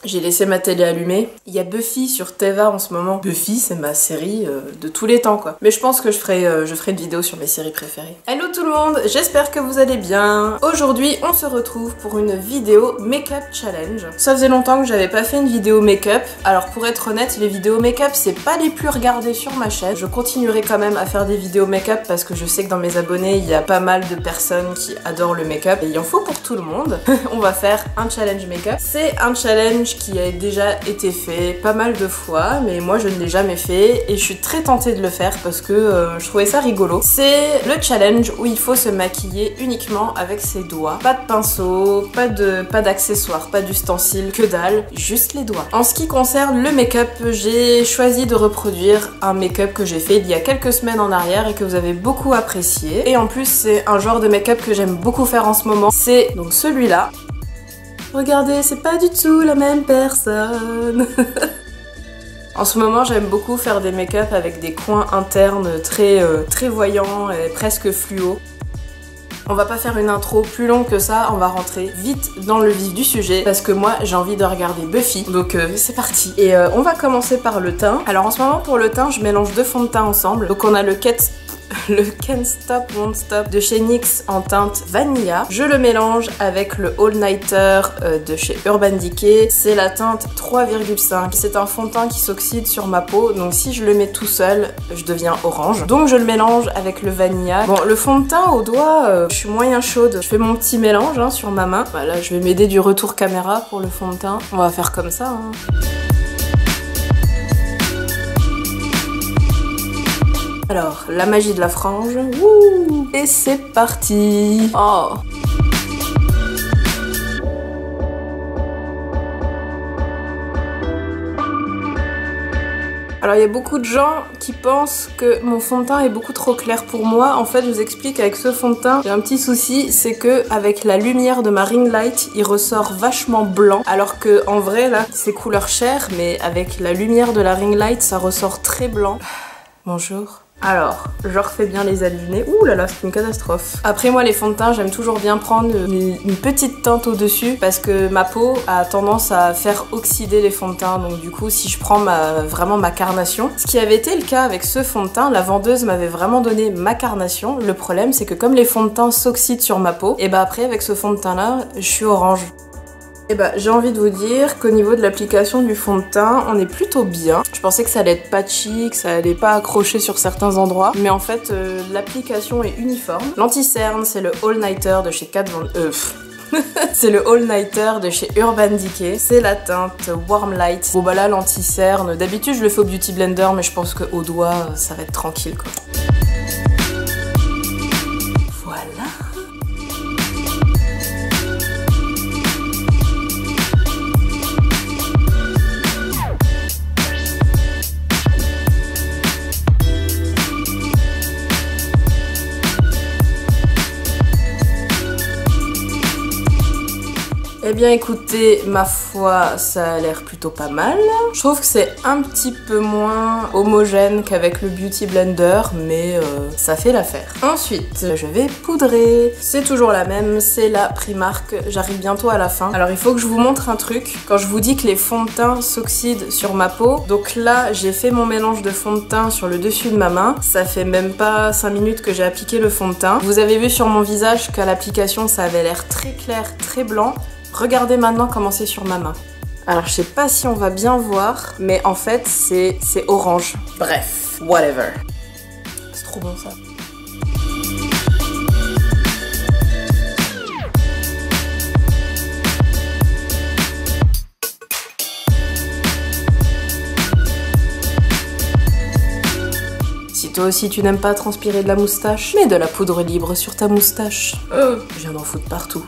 J'ai laissé ma télé allumée. Il y a Buffy sur Teva en ce moment. Buffy, c'est ma série de tous les temps, quoi. Mais je pense que je ferai une vidéo sur mes séries préférées. Hello tout le monde, j'espère que vous allez bien. Aujourd'hui, on se retrouve pour une vidéo make-up challenge. Ça faisait longtemps que j'avais pas fait une vidéo make-up. Alors pour être honnête, les vidéos make-up, c'est pas les plus regardées sur ma chaîne. Je continuerai quand même à faire des vidéos make-up parce que je sais que dans mes abonnés, il y a pas mal de personnes qui adorent le make-up. Et il en faut pour tout le monde. On va faire un challenge make-up. C'est un challenge qui a déjà été fait pas mal de fois, mais moi je ne l'ai jamais fait et je suis très tentée de le faire parce que je trouvais ça rigolo. C'est le challenge où il faut se maquiller uniquement avec ses doigts. Pas de pinceau, pas d'accessoires, pas d'ustensiles, que dalle, juste les doigts. En ce qui concerne le make-up, j'ai choisi de reproduire un make-up que j'ai fait il y a quelques semaines en arrière et que vous avez beaucoup apprécié. Et en plus c'est un genre de make-up que j'aime beaucoup faire en ce moment. C'est donc celui-là. Regardez, c'est pas du tout la même personne. En ce moment, j'aime beaucoup faire des make-up avec des coins internes très voyants et presque fluo. On va pas faire une intro plus longue que ça, on va rentrer vite dans le vif du sujet parce que moi j'ai envie de regarder Buffy, donc c'est parti. Et on va commencer par le teint. Alors en ce moment pour le teint, je mélange deux fonds de teint ensemble. Donc on a le Can't Stop Won't Stop de chez NYX en teinte Vanilla. Je le mélange avec le All Nighter de chez Urban Decay. C'est la teinte 3,5. C'est un fond de teint qui s'oxyde sur ma peau, donc si je le mets tout seul, je deviens orange. Donc je le mélange avec le Vanilla. Bon, le fond de teint au doigt, je suis moyen chaude. Je fais mon petit mélange sur ma main. Voilà, je vais m'aider du retour caméra pour le fond de teint. On va faire comme ça. Alors, la magie de la frange, wouh, et c'est parti. Oh. Alors il y a beaucoup de gens qui pensent que mon fond de teint est beaucoup trop clair pour moi. En fait, je vous explique, avec ce fond de teint, j'ai un petit souci, c'est que avec la lumière de ma ring light, il ressort vachement blanc. Alors que en vrai là, c'est couleur chair, mais avec la lumière de la ring light, ça ressort très blanc. Bonjour. Alors, je refais bien les ailes du nez. Ouh là là, c'est une catastrophe. Après moi, les fonds de teint, j'aime toujours bien prendre une petite teinte au-dessus parce que ma peau a tendance à faire oxyder les fonds de teint. Donc du coup, si je prends vraiment ma carnation, ce qui avait été le cas avec ce fond de teint, la vendeuse m'avait vraiment donné ma carnation. Le problème, c'est que comme les fonds de teint s'oxydent sur ma peau, et bah après, avec ce fond de teint-là, je suis orange. Et bah j'ai envie de vous dire qu'au niveau de l'application du fond de teint, on est plutôt bien. Je pensais que ça allait être patchy, que ça allait pas accrocher sur certains endroits, mais en fait l'application est uniforme. L'anti-cerne, c'est le All Nighter de chez Kat Von... c'est le All Nighter de chez Urban Decay. C'est la teinte Warm Light. Bon bah là l'anti-cerne, d'habitude je le fais au Beauty Blender, mais je pense qu'au doigt ça va être tranquille quoi. Eh bien écoutez, ma foi, ça a l'air plutôt pas mal. Je trouve que c'est un petit peu moins homogène qu'avec le Beauty Blender, mais ça fait l'affaire. Ensuite, je vais poudrer. C'est toujours la même, c'est la Primark. J'arrive bientôt à la fin. Alors il faut que je vous montre un truc. Quand je vous dis que les fonds de teint s'oxydent sur ma peau, donc là j'ai fait mon mélange de fond de teint sur le dessus de ma main. Ça fait même pas 5 minutes que j'ai appliqué le fond de teint. Vous avez vu sur mon visage qu'à l'application ça avait l'air très clair, très blanc. Regardez maintenant comment c'est sur ma main. Alors je sais pas si on va bien voir, mais en fait c'est orange. Bref, whatever. C'est trop bon ça. Si toi aussi tu n'aimes pas transpirer de la moustache, mets de la poudre libre sur ta moustache. Je viens d'en foutre partout.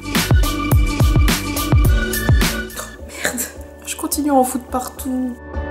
Je continue à en foutre partout.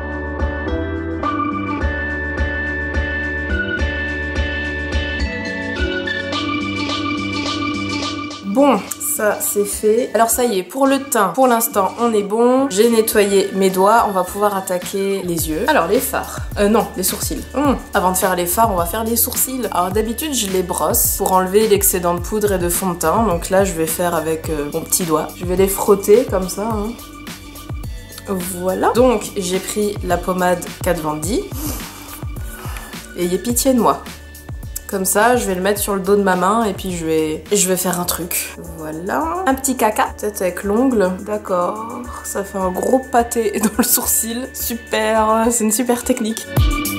Bon, ça c'est fait. Alors ça y est, pour le teint, pour l'instant on est bon. J'ai nettoyé mes doigts, on va pouvoir attaquer les yeux. Alors les fards, non, les sourcils. Avant de faire les fards, on va faire les sourcils. Alors d'habitude je les brosse pour enlever l'excédent de poudre et de fond de teint. Donc là je vais faire avec mon petit doigt. Je vais les frotter comme ça. Voilà. Donc j'ai pris la pommade Kat Von D. Ayez pitié de moi. Comme ça, je vais le mettre sur le dos de ma main et puis je vais faire un truc. Voilà. Un petit caca, peut-être avec l'ongle. D'accord. Ça fait un gros pâté dans le sourcil. Super, c'est une super technique.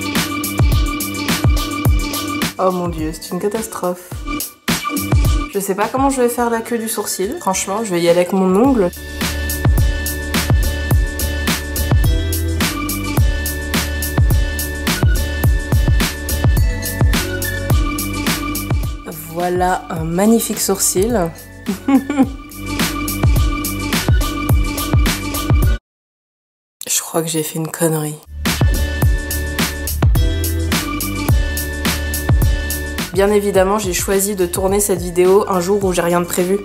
Oh mon dieu, c'est une catastrophe. Je sais pas comment je vais faire la queue du sourcil. Franchement, je vais y aller avec mon ongle. Voilà un magnifique sourcil. Je crois que j'ai fait une connerie. Bien évidemment, j'ai choisi de tourner cette vidéo un jour où j'ai rien de prévu.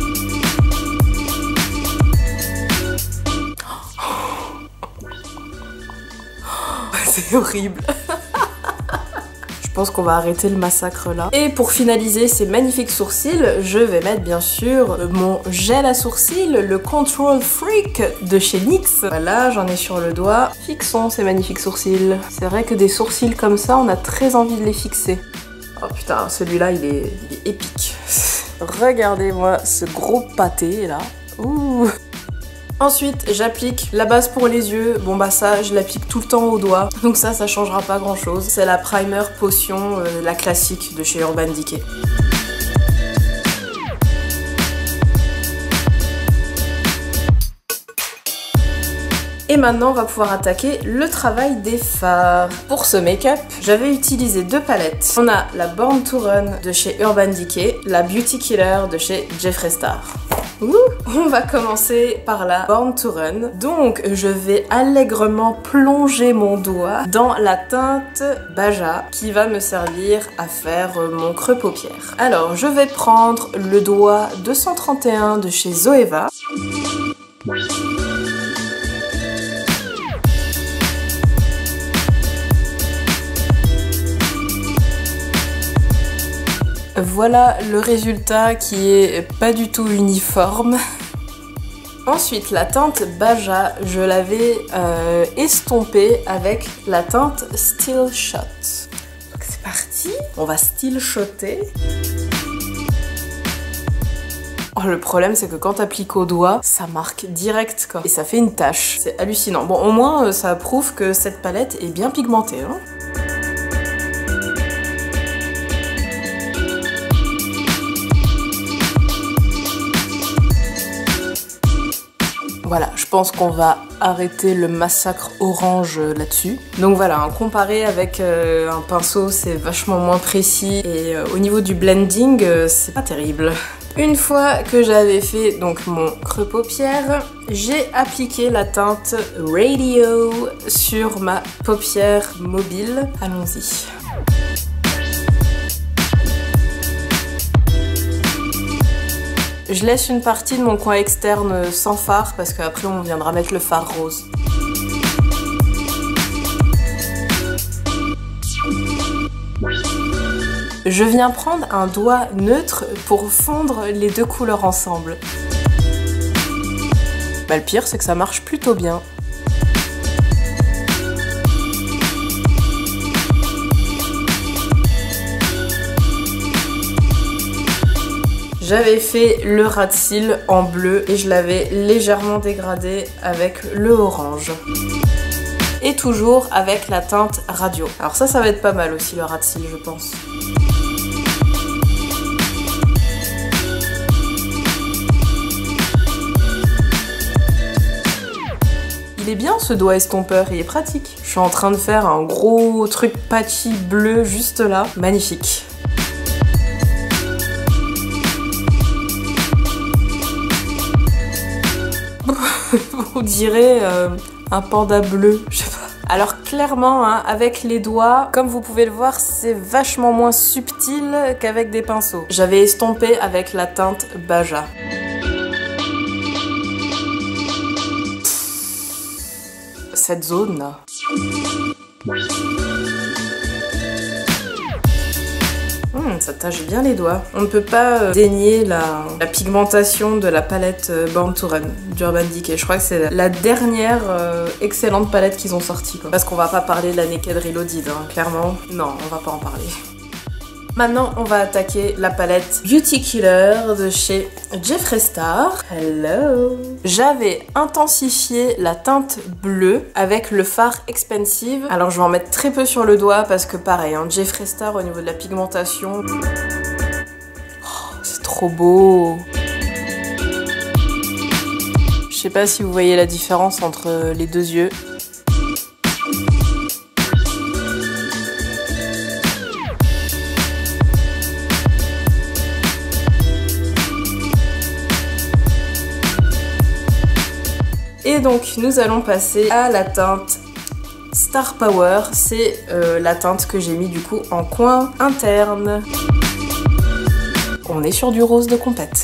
C'est horrible. Je pense qu'on va arrêter le massacre là. Et pour finaliser ces magnifiques sourcils, je vais mettre bien sûr mon gel à sourcils, le Control Freak de chez NYX. Voilà, j'en ai sur le doigt. Fixons ces magnifiques sourcils. C'est vrai que des sourcils comme ça, on a très envie de les fixer. Oh putain, celui-là, il est épique. Regardez-moi ce gros pâté là. Ouh. Ensuite, j'applique la base pour les yeux. Bon bah ça, je l'applique tout le temps au doigt. Donc ça changera pas grand chose. C'est la primer potion, la classique de chez Urban Decay. Et maintenant, on va pouvoir attaquer le travail des fards. Pour ce make-up, j'avais utilisé deux palettes. On a la Born to Run de chez Urban Decay, la Beauty Killer de chez Jeffree Star. Ouh, on va commencer par la Born to Run. Donc, je vais allègrement plonger mon doigt dans la teinte Baja qui va me servir à faire mon creux paupière. Alors, je vais prendre le doigt 231 de chez Zoeva. Voilà le résultat qui est pas du tout uniforme. Ensuite, la teinte Baja, je l'avais estompée avec la teinte Still Shot. Donc c'est parti, on va still shotter. Oh, le problème c'est que quand t'appliques au doigt, ça marque direct quoi. Et ça fait une tache. C'est hallucinant. Bon, au moins ça prouve que cette palette est bien pigmentée. Hein. Voilà, je pense qu'on va arrêter le massacre orange là-dessus. Donc voilà, comparé avec un pinceau, c'est vachement moins précis. Et au niveau du blending, c'est pas terrible. Une fois que j'avais fait donc mon creux paupière, j'ai appliqué la teinte Radio sur ma paupière mobile. Allons-y. Je laisse une partie de mon coin externe sans fard parce qu'après on viendra mettre le fard rose. Je viens prendre un doigt neutre pour fondre les deux couleurs ensemble. Bah, le pire c'est que ça marche plutôt bien. J'avais fait le ras de cils en bleu et je l'avais légèrement dégradé avec le orange. Et toujours avec la teinte Radio. Alors ça va être pas mal aussi le ras de cils, je pense. Il est bien ce doigt estompeur, il est pratique. Je suis en train de faire un gros truc patchy bleu juste là. Magnifique. On dirait un panda bleu, je sais pas. Alors clairement, hein, avec les doigts, comme vous pouvez le voir, c'est vachement moins subtil qu'avec des pinceaux. J'avais estompé avec la teinte Baja. Cette zone là. Ça tache bien les doigts. On ne peut pas dénier la pigmentation de la palette Born to Run d'Urban Decay. Je crois que c'est la dernière excellente palette qu'ils ont sortie, quoi. Parce qu'on va pas parler de la Naked Reloaded, hein, clairement. Non, on va pas en parler. Maintenant, on va attaquer la palette Beauty Killer de chez Jeffree Star. Hello! J'avais intensifié la teinte bleue avec le fard Expensive. Alors, je vais en mettre très peu sur le doigt parce que pareil, hein, Jeffree Star au niveau de la pigmentation... Oh, c'est trop beau! Je sais pas si vous voyez la différence entre les deux yeux. Et donc nous allons passer à la teinte Star Power, c'est la teinte que j'ai mis du coup en coin interne. On est sur du rose de compète.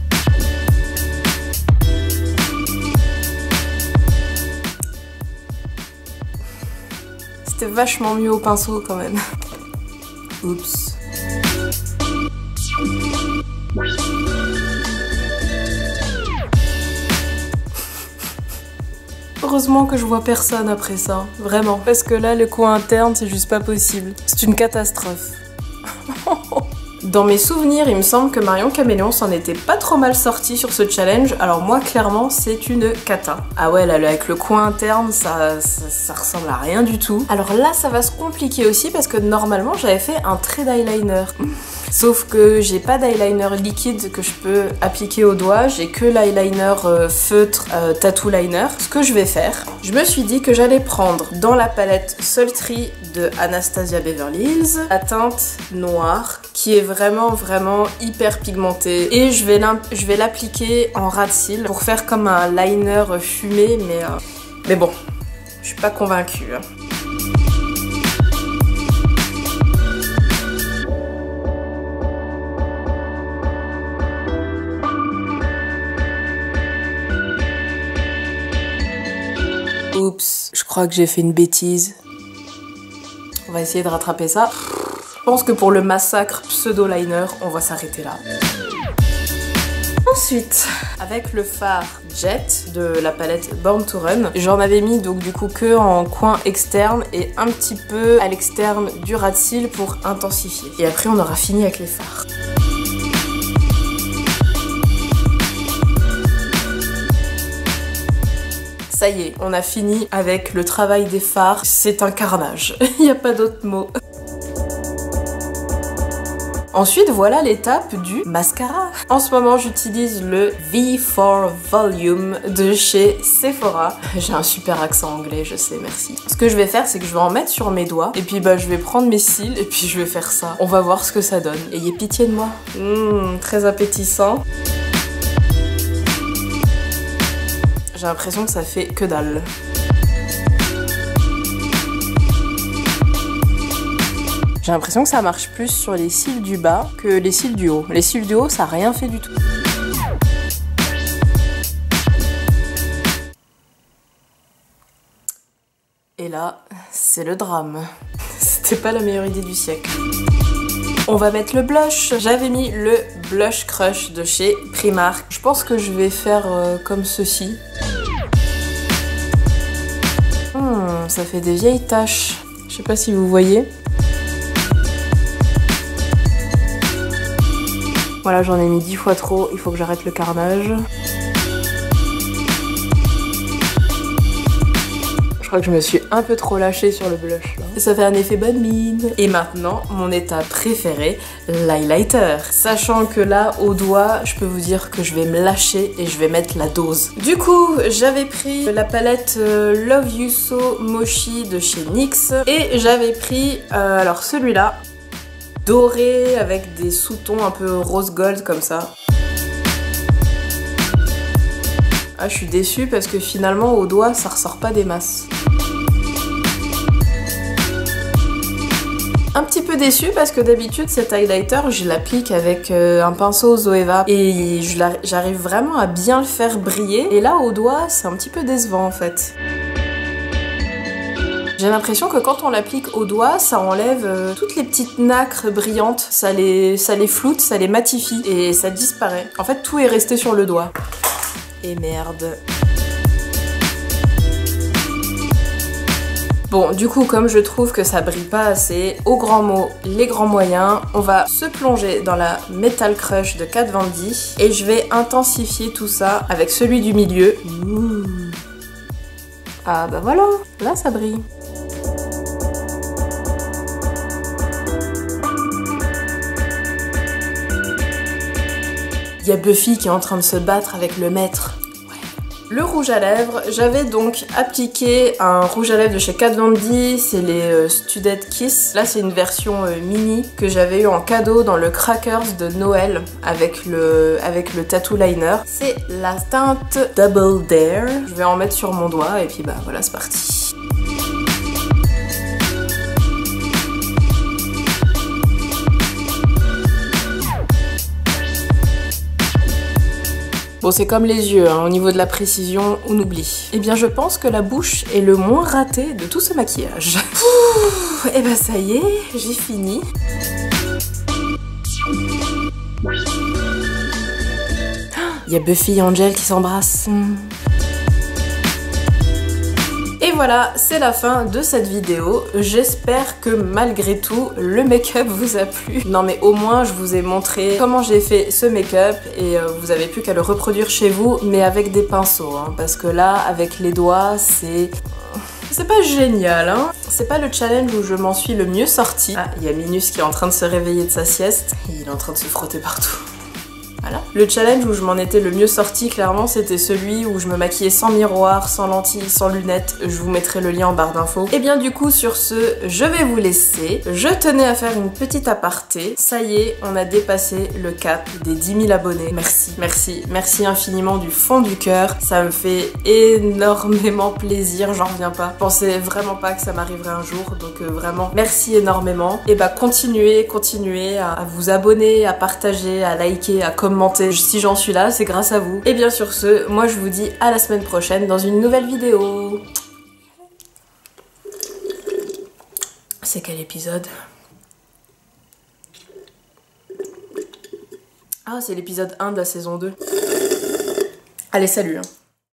C'était vachement mieux au pinceau quand même. Oups. Heureusement que je vois personne après ça, vraiment. Parce que là, le coin interne, c'est juste pas possible. C'est une catastrophe. Dans mes souvenirs, il me semble que Marion Caméléon s'en était pas trop mal sortie sur ce challenge. Alors moi, clairement, c'est une cata. Ah ouais, là, avec le coin interne, ça ressemble à rien du tout. Alors là, ça va se compliquer aussi parce que normalement, j'avais fait un trait d'eyeliner. Sauf que j'ai pas d'eyeliner liquide que je peux appliquer au doigt, j'ai que l'eyeliner feutre tattoo liner. Ce que je vais faire, je me suis dit que j'allais prendre dans la palette Sultry de Anastasia Beverly Hills la teinte noire qui est vraiment hyper pigmentée et je vais l'appliquer en ras de cils pour faire comme un liner fumé mais bon, je suis pas convaincue. Hein. Oups, je crois que j'ai fait une bêtise. On va essayer de rattraper ça. Je pense que pour le massacre pseudo-liner, on va s'arrêter là. Ensuite, avec le fard Jet de la palette Born to Run, j'en avais mis donc du coup que en coin externe et un petit peu à l'externe du ras de cils pour intensifier. Et après on aura fini avec les fards. Ça y est, on a fini avec le travail des fards. C'est un carnage, il n'y a pas d'autre mot. Ensuite, voilà l'étape du mascara. En ce moment, j'utilise le V4 Volume de chez Sephora. J'ai un super accent anglais, je sais, merci. Ce que je vais faire, c'est que je vais en mettre sur mes doigts. Et puis, je vais prendre mes cils et puis je vais faire ça. On va voir ce que ça donne. Ayez pitié de moi. Très appétissant. J'ai l'impression que ça fait que dalle. J'ai l'impression que ça marche plus sur les cils du bas que les cils du haut. Les cils du haut, ça n'a rien fait du tout. Et là, c'est le drame. C'était pas la meilleure idée du siècle. On va mettre le blush. J'avais mis le Blush Crush de chez Primark. Je pense que je vais faire comme ceci. Ça fait des vieilles taches. Je sais pas si vous voyez. Voilà, j'en ai mis 10 fois trop. Il faut que j'arrête le carnage. Je crois que je me suis un peu trop lâchée sur le blush là. Ça fait un effet bonne mine. Et maintenant, mon étape préférée, l'highlighter. Sachant que là, au doigt, je peux vous dire que je vais me lâcher et je vais mettre la dose. Du coup, j'avais pris la palette Love You So Mochi de chez NYX. Et j'avais pris, alors celui-là, doré avec des sous-tons un peu rose gold comme ça. Ah, je suis déçue parce que finalement, au doigt, ça ressort pas des masses. Un petit peu déçue parce que d'habitude cet highlighter je l'applique avec un pinceau Zoeva et j'arrive vraiment à bien le faire briller et là au doigt c'est un petit peu décevant en fait. J'ai l'impression que quand on l'applique au doigt, ça enlève toutes les petites nacres brillantes, ça les floute, ça les matifie et ça disparaît. En fait, tout est resté sur le doigt. Et merde. Bon, du coup, comme je trouve que ça brille pas assez, aux grands mots, les grands moyens, on va se plonger dans la Metal Crush de Kat Von D et je vais intensifier tout ça avec celui du milieu. Ah bah voilà, là ça brille. Il y a Buffy qui est en train de se battre avec le maître. Le rouge à lèvres, j'avais donc appliqué un rouge à lèvres de chez Kat Von D, c'est les Student Kiss. Là c'est une version mini que j'avais eu en cadeau dans le Crackers de Noël avec le tattoo liner. C'est la teinte Double Dare. Je vais en mettre sur mon doigt et puis bah voilà, c'est parti. Bon, c'est comme les yeux, hein, au niveau de la précision, on oublie. Eh bien, je pense que la bouche est le moins raté de tout ce maquillage. Et bah ça y est, j'ai fini. Il y a Buffy et Angel qui s'embrassent. Et voilà, c'est la fin de cette vidéo. J'espère que malgré tout, le make-up vous a plu. Non mais au moins, je vous ai montré comment j'ai fait ce make-up et vous avez plus qu'à le reproduire chez vous, mais avec des pinceaux. Hein, parce que là, avec les doigts, c'est pas génial, hein. C'est pas le challenge où je m'en suis le mieux sortie. Ah, il y a Minus qui est en train de se réveiller de sa sieste. Il est en train de se frotter partout. Voilà. Le challenge où je m'en étais le mieux sorti, clairement, c'était celui où je me maquillais sans miroir, sans lentilles, sans lunettes. Je vous mettrai le lien en barre d'infos. Et bien du coup, sur ce, je vais vous laisser. Je tenais à faire une petite aparté. Ça y est, on a dépassé le cap des 10 000 abonnés. Merci, merci, merci infiniment du fond du cœur. Ça me fait énormément plaisir, j'en reviens pas. Je pensais vraiment pas que ça m'arriverait un jour, donc vraiment, merci énormément. Et bah continuez à vous abonner, à partager, à liker, à commenter. Si j'en suis là, c'est grâce à vous. Et bien sur ce, moi je vous dis à la semaine prochaine dans une nouvelle vidéo. C'est quel épisode? Ah, c'est l'épisode 1 de la saison 2. Allez, salut hein.